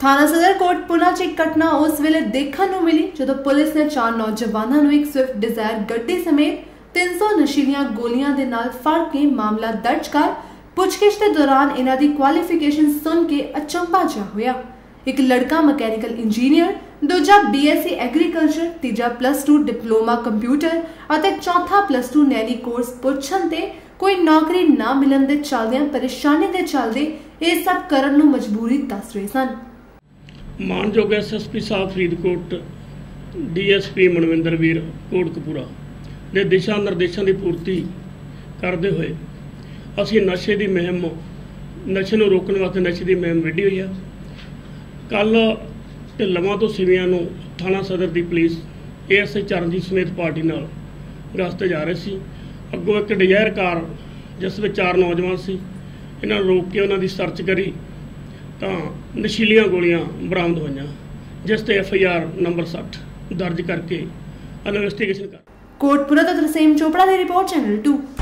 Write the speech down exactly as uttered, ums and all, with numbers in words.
थाना सदर कोटपुरा च एक घटना उस वेले देखने को मिली जदों पुलिस ने चार नौजवानों को एक स्विफ्ट डिजायर गड्डी समेत तीन सौ नशीलियां गोलियां दे नाल फड़ के मामला दर्ज कर पुछगिछ के दौरान इन्हां दी क्वालिफिकेशन सुन के अचंभा जा होया। एक लड़का मैकेनिकल इंजीनियर, दूजा बीएससी एग्रीकल्चर, तीजा प्लस टू डिप्लोमा कंप्यूटर और चौथा प्लस टू नैनी कोर्स पुछण ते कोई नौकरी ना मिलन दे चलदियां परेशानी दे चलदे इह सब करन नूं मजबूरी दस रहे सन। मानयोग एस एस पी साहब Faridkot, D S P Manvinder Bir Kotkapura के दिशा निर्देशों की पूर्ति करते हुए असी नशे की मुहिम नशे को रोकने वास्ते नशे की मुहिम विढ़ी हुई है। कल ढिल्लवां तो सिवियां नूं थाना सदर की police A S I Charanjit समेत पार्टी नाल गश्त जा रहे सी। अगों एक डिजायर कार जिस में चार नौजवान सी, इन्हां नूं रोक के उन्हां दी सर्च करी तो नशीलियां गोलियां बरामद होईयां, जिस ते एफ आई आर नंबर सठ दर्ज करके इन्वेस्टिगेशन कर। कोटपुरा तो तरसेम चोपड़ा की रिपोर्ट, चैनल टू।